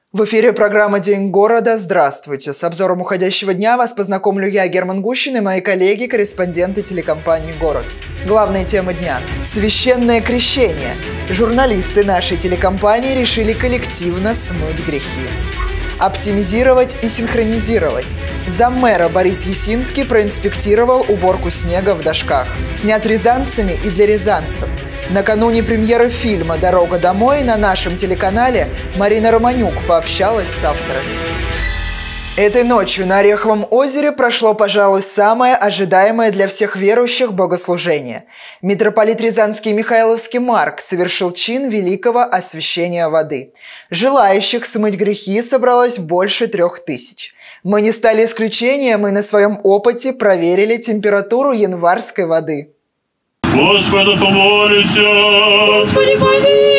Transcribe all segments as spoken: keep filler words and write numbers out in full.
В эфире программа «День города». Здравствуйте! С обзором уходящего дня вас познакомлю я, Герман Гущин, и мои коллеги, корреспонденты телекомпании «Город». Главные темы дня. Священное крещение. Журналисты нашей телекомпании решили коллективно смыть грехи. Оптимизировать и синхронизировать. Заммэра Борис Ясинский проинспектировал уборку снега в Дашках. Снят рязанцами и для рязанцев. Накануне премьеры фильма «Дорога домой» на нашем телеканале Марина Романюк пообщалась с авторами. Этой ночью на Ореховом озере прошло, пожалуй, самое ожидаемое для всех верующих богослужение. Митрополит Рязанский Михайловский Марк совершил чин великого освящения воды. Желающих смыть грехи собралось больше трех тысяч. Мы не стали исключением и на своем опыте проверили температуру январской воды. Господу помолимся. Господи, помилуй.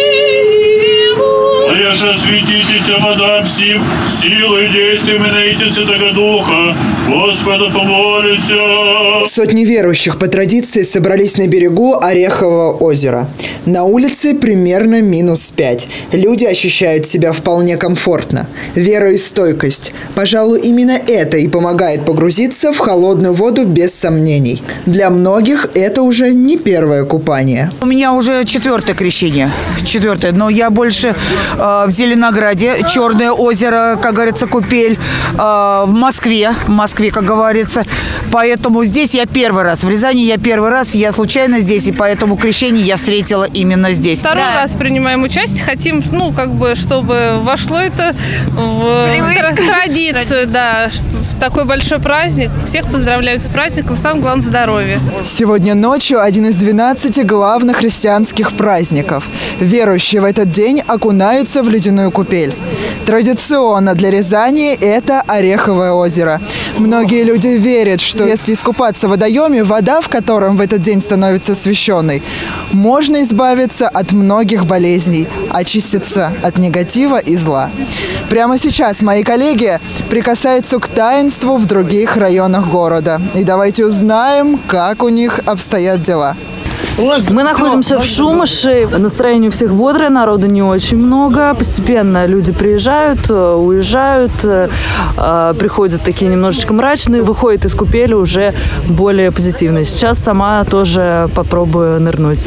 Ореже осветитесь, вода всем, силой и действием и наития Святого Духа. Господу помолимся. Сотни верующих по традиции собрались на берегу Орехового озера. На улице примерно минус пять. Люди ощущают себя вполне комфортно. Вера и стойкость. Пожалуй, именно это и помогает погрузиться в холодную воду без сомнений. Для многих это уже не первое купание. У меня уже четвертое крещение. Четвертое. Но я больше э, в Зеленограде, Черное озеро, как говорится, купель. Э, в Москве, в Москве, как говорится. Поэтому здесь я первый раз. В Рязани я первый раз. Я случайно здесь, и поэтому крещение я встретила именно здесь. Второй да. раз принимаем участие. Хотим, ну, как бы, чтобы вошло это в, в традицию, да. В такой большой праздник. Всех поздравляю с праздником. Самое главное – здоровье. Сегодня ночью один из двенадцати главных христианских праздников. Верующие в этот день окунаются в ледяную купель. Традиционно для Рязани это Ореховое озеро. Многие люди верят, что если искупаться в водоеме, вода, в котором в этот день становится освященной, можно избавиться от многих болезней, очиститься от негатива и зла. Прямо сейчас мои коллеги прикасаются к таинству в других районах города. И давайте узнаем, как у них обстоят дела. Мы находимся в Шумыше. Настроение у всех бодрое, народу не очень много. Постепенно люди приезжают, уезжают, приходят такие немножечко мрачные, выходят из купели уже более позитивные. Сейчас сама тоже попробую нырнуть.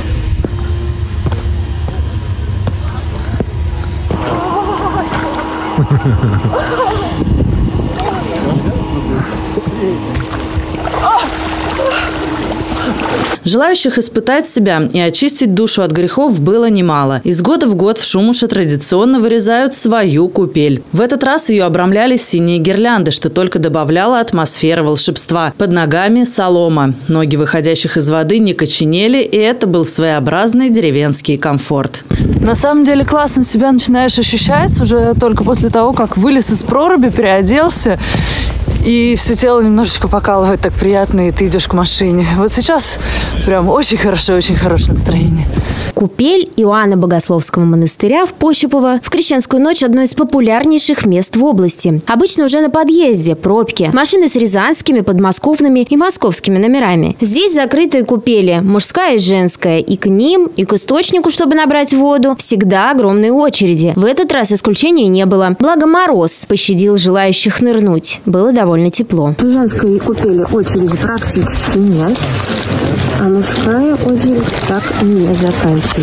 Желающих испытать себя и очистить душу от грехов было немало. Из года в год в Шумыше традиционно вырезают свою купель. В этот раз ее обрамляли синие гирлянды, что только добавляло атмосферы волшебства. Под ногами солома. Ноги выходящих из воды не коченели, и это был своеобразный деревенский комфорт. На самом деле классно себя начинаешь ощущать уже только после того, как вылез из проруби, переоделся. И все тело немножечко покалывает, так приятно, и ты идешь к машине. Вот сейчас прям очень хорошо, очень хорошее настроение. Купель Иоанна Богословского монастыря в Пощепово в крещенскую ночь одно из популярнейших мест в области. Обычно уже на подъезде пробки. Машины с рязанскими, подмосковными и московскими номерами. Здесь закрытые купели, мужская и женская. И к ним, и к источнику, чтобы набрать воду, всегда огромные очереди. В этот раз исключения не было. Благо мороз пощадил желающих нырнуть. Было довольно тепло. В женской купели очереди практически нет, а мужская очередь так не заканчивается.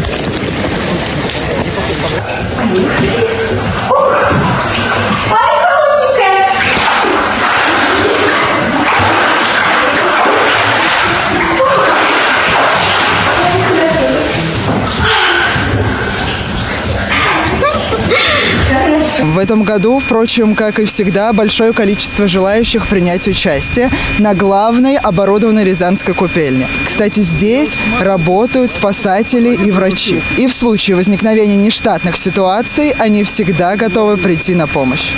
В этом году, впрочем, как и всегда, большое количество желающих принять участие на главной оборудованной рязанской купельне. Кстати, здесь работают спасатели и врачи. И в случае возникновения нештатных ситуаций они всегда готовы прийти на помощь.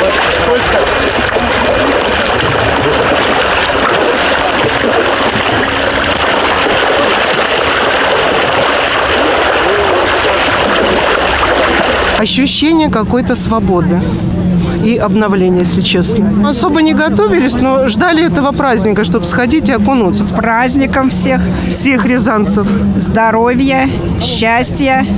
Ощущение какой-то свободы и обновления, если честно. Особо не готовились, но ждали этого праздника, чтобы сходить и окунуться. С праздником всех. Всех рязанцев. Здоровья, счастья,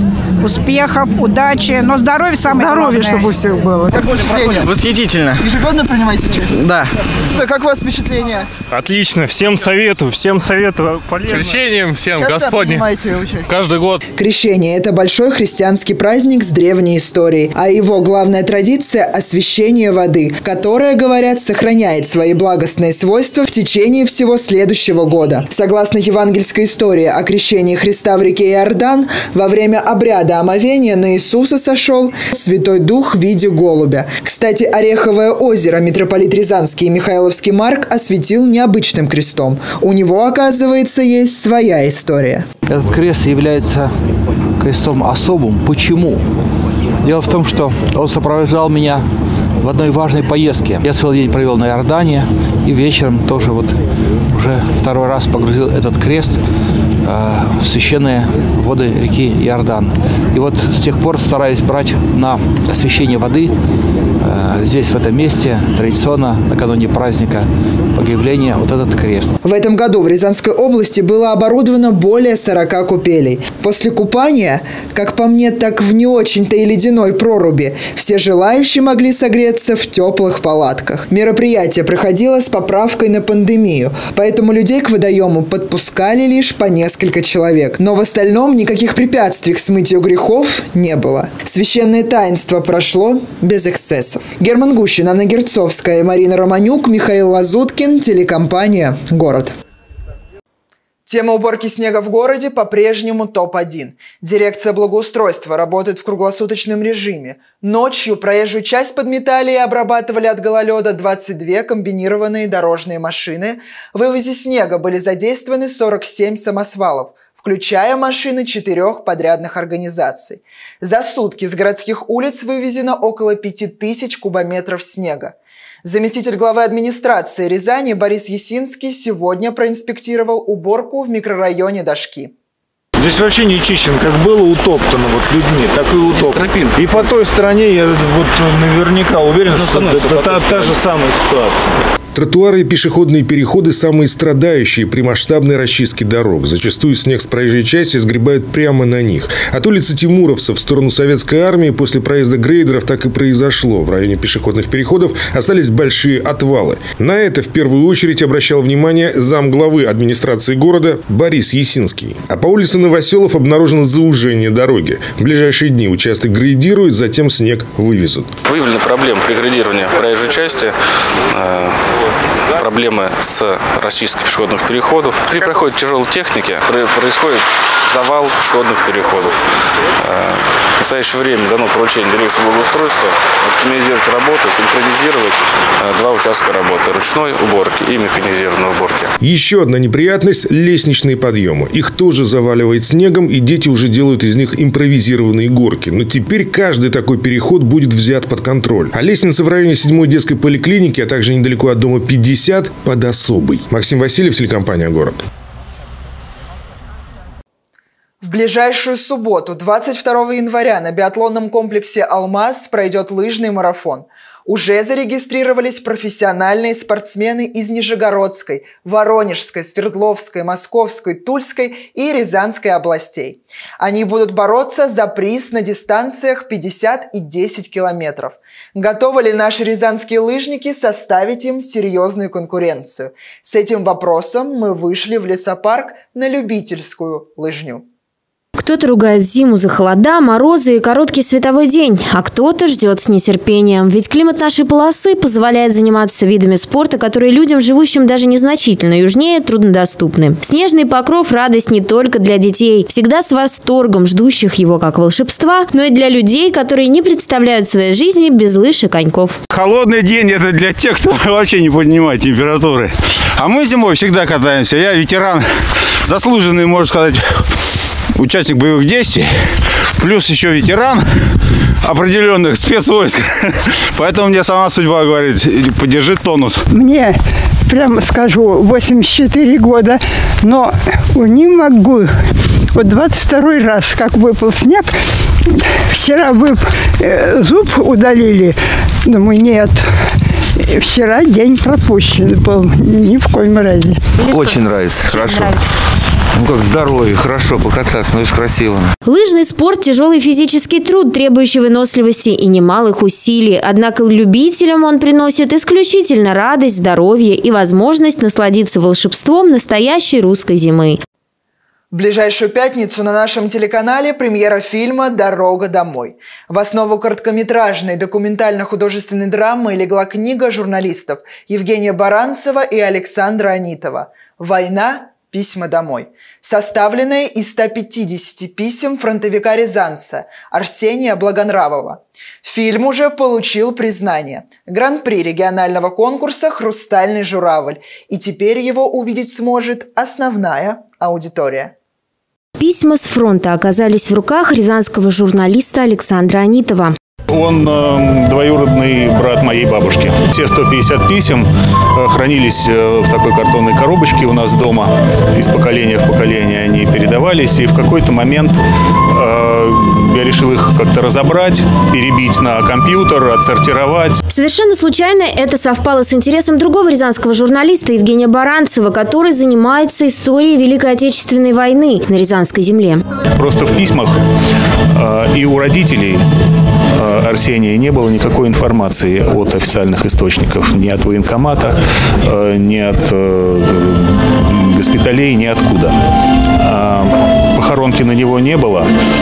успехов, удачи, но здоровье самое Здоровье, главное. чтобы у всех было. Как впечатление? Восхитительно. Ежегодно принимаете участие? Да. Да, как у вас впечатление? Отлично. Всем советую, всем советую. Полезно. С крещением всем, Часто Господне. принимаете участие? Каждый год. Крещение – это большой христианский праздник с древней историей, а его главная традиция – освящение воды, которая, говорят, сохраняет свои благостные свойства в течение всего следующего года. Согласно евангельской истории о крещении Христа в реке Иордан, во время обряда омовения на Иисуса сошел Святой Дух в виде голубя. Кстати, Ореховое озеро митрополит Рязанский и Михайловский Марк осветил необычным крестом. У него, оказывается, есть своя история. Этот крест является крестом особым. Почему? Дело в том, что он сопровождал меня в одной важной поездке. Я целый день провел на Иордане и вечером тоже вот уже второй раз погрузил этот крест в священные воды реки Иордан. И вот с тех пор стараюсь брать на освящение воды здесь, в этом месте, традиционно накануне праздника Богоявления, вот этот крест. В этом году в Рязанской области было оборудовано более сорока купелей. После купания, как по мне, так в не очень-то и ледяной проруби, все желающие могли согреться в теплых палатках. Мероприятие проходило с поправкой на пандемию, поэтому людей к водоему подпускали лишь по несколько человек. Но в остальном никаких препятствий к смытию грехов не было. Священное таинство прошло без эксцессов. Герман Гущин, Анна Герцовская, Марина Романюк, Михаил Лазуткин, телекомпания «Город». Тема уборки снега в городе по-прежнему топ один. Дирекция благоустройства работает в круглосуточном режиме. Ночью проезжую часть подметали и обрабатывали от гололеда двадцать две комбинированные дорожные машины. В вывозе снега были задействованы сорок семь самосвалов, включая машины четырех подрядных организаций. За сутки с городских улиц вывезено около пяти тысяч кубометров снега. Заместитель главы администрации Рязани Борис Есинский сегодня проинспектировал уборку в микрорайоне Дашки. Здесь вообще не чищен, как было утоптано вот людьми, так и утоптано. И по той стороне я вот наверняка уверен, что это та, та же самая ситуация. Тротуары и пешеходные переходы – самые страдающие при масштабной расчистке дорог. Зачастую снег с проезжей части сгребают прямо на них. От улицы Тимуровцев в сторону Советской армии после проезда грейдеров так и произошло. В районе пешеходных переходов остались большие отвалы. На это в первую очередь обращал внимание замглавы администрации города Борис Есинский. А по улице Новоселов обнаружено заужение дороги. В ближайшие дни участок грейдируют, затем снег вывезут. Выявлены проблемы при грейдировании проезжей части. Проблемы с расчисткой пешеходных переходов. При проходе тяжелой техники происходит завал пешеходных переходов. В настоящее время дано поручение дирекции благоустройства оптимизировать работу, синхронизировать два участка работы – ручной уборки и механизированной уборки. Еще одна неприятность – лестничные подъемы. Их тоже заваливает снегом, и дети уже делают из них импровизированные горки. Но теперь каждый такой переход будет взят под контроль. А лестница в районе седьмой детской поликлиники, а также недалеко от дома пятьдесят под особой. Максим Васильев, телекомпания «Город». В ближайшую субботу, двадцать второго января, на биатлонном комплексе «Алмаз» пройдет лыжный марафон. Уже зарегистрировались профессиональные спортсмены из Нижегородской, Воронежской, Свердловской, Московской, Тульской и Рязанской областей. Они будут бороться за приз на дистанциях пятьдесят и десять километров. Готовы ли наши рязанские лыжники составить им серьезную конкуренцию? С этим вопросом мы вышли в лесопарк на любительскую лыжню. Кто-то ругает зиму за холода, морозы и короткий световой день, а кто-то ждет с нетерпением. Ведь климат нашей полосы позволяет заниматься видами спорта, которые людям, живущим даже незначительно южнее, труднодоступны. Снежный покров – радость не только для детей, всегда с восторгом ждущих его как волшебства, но и для людей, которые не представляют своей жизни без лыж и коньков. Холодный день – это для тех, кто вообще не поднимает температуры. А мы зимой всегда катаемся. Я ветеран, заслуженный, можно сказать, участник боевых действий, плюс еще ветеран определенных спецвойск. Поэтому мне сама судьба говорит, подержи тонус. Мне, прямо скажу, восемьдесят четыре года, но не могу. Вот двадцать второй раз, как выпал снег, вчера вып, э, зуб удалили. Думаю, нет. Вчера день пропущен был, ни в коем разе. Очень нравится, хорошо. Нравится. Ну как здоровье, хорошо покататься, ну это же красиво. Лыжный спорт – тяжелый физический труд, требующий выносливости и немалых усилий. Однако любителям он приносит исключительно радость, здоровье и возможность насладиться волшебством настоящей русской зимы. В ближайшую пятницу на нашем телеканале премьера фильма «Дорога домой». В основу короткометражной документально-художественной драмы легла книга журналистов Евгения Баранцева и Александра Анитова «Война. Письма домой», составленная из ста пятидесяти писем фронтовика-рязанца Арсения Благонравова. Фильм уже получил признание. Гран-при регионального конкурса «Хрустальный журавль». И теперь его увидеть сможет основная аудитория. Письма с фронта оказались в руках рязанского журналиста Александра Анитова. Он э, двоюродный брат моей бабушки. Все сто пятьдесят писем э, хранились э, в такой картонной коробочке у нас дома. Из поколения в поколение они передавались. И в какой-то момент э, я решил их как-то разобрать, перебить на компьютер, отсортировать. Совершенно случайно это совпало с интересом другого рязанского журналиста Евгения Баранцева, который занимается историей Великой Отечественной войны на Рязанской земле. Просто в письмах э, и у родителей Арсения не было никакой информации от официальных источников, ни от военкомата, ни от госпиталей, ни откуда. Похоронки на него не было,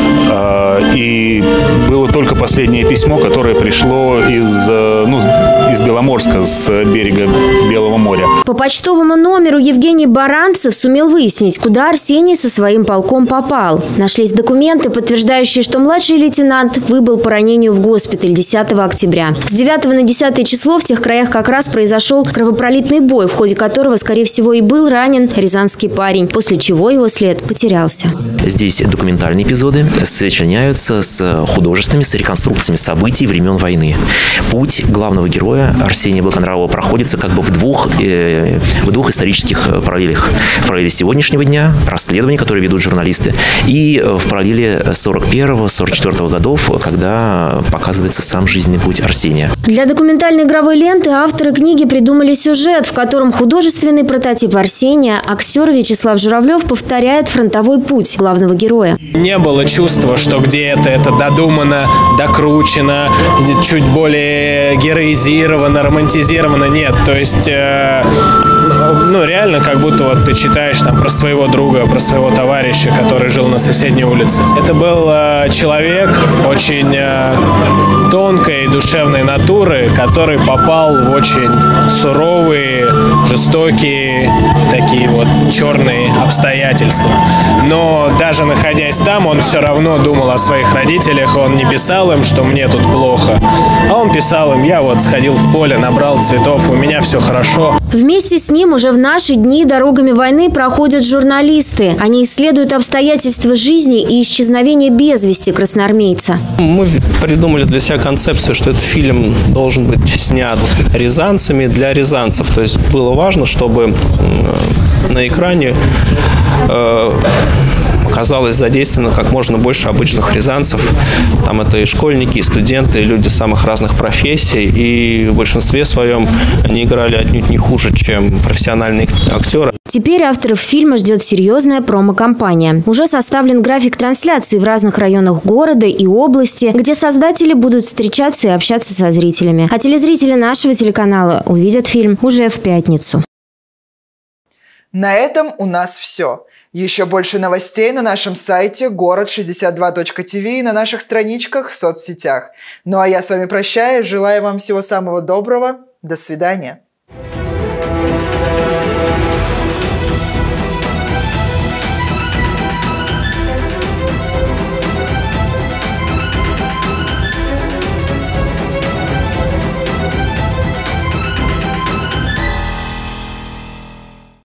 и было только последнее письмо, которое пришло из, ну, из Беломорска, с берега Белого моря. По почтовому номеру Евгений Баранцев сумел выяснить, куда Арсений со своим полком попал. Нашлись документы, подтверждающие, что младший лейтенант выбыл по ранению в госпиталь десятого октября. С девятого на десятое число в тех краях как раз произошел кровопролитный бой, в ходе которого, скорее всего, и был ранен рязанский парень, после чего его след потерялся. Здесь документальные эпизоды сочиняются с художественными, с реконструкциями событий времен войны. Путь главного героя Арсения Благонравова проходится как бы в двух, э, в двух исторических параллелях. В параллели сегодняшнего дня, расследования, которые ведут журналисты, и в параллели сорок первого — сорок четвёртого годов, когда показывается сам жизненный путь Арсения. Для документальной игровой ленты авторы книги придумали сюжет, в котором художественный прототип Арсения, актер Вячеслав Журавлев, повторяет фронтовой путь главного героя. Не было чувства, что где-то это додумано, докручено, чуть более героизировано, романтизировано. Нет, то есть, э, ну, реально, как будто вот ты читаешь там про своего друга, про своего товарища, который жил на соседней улице. Это был э, человек очень э, тонкой душевной натуры, который попал в очень суровые, жестокие, такие вот черные обстоятельства. Но даже находясь там, он все равно думал о своих родителях. Он не писал им, что мне тут плохо, а он писал им: я вот сходил в поле, набрал цветов, у меня все хорошо. Вместе с ним уже в наши дни дорогами войны проходят журналисты. Они исследуют обстоятельства жизни и исчезновения без вести красноармейца. Мы придумали для себя концепцию, что этот фильм должен быть снят рязанцами для рязанцев. То есть было важно, чтобы на экране э, оказалось задействовано как можно больше обычных рязанцев. Там это и школьники, и студенты, и люди самых разных профессий. И в большинстве своем они играли отнюдь не хуже, чем профессиональные актеры. Теперь авторов фильма ждет серьезная промо-компания. Уже составлен график трансляции в разных районах города и области, где создатели будут встречаться и общаться со зрителями. А телезрители нашего телеканала увидят фильм уже в пятницу. На этом у нас все. Еще больше новостей на нашем сайте город шестьдесят два точка ти ви и на наших страничках в соцсетях. Ну а я с вами прощаюсь, желаю вам всего самого доброго. До свидания.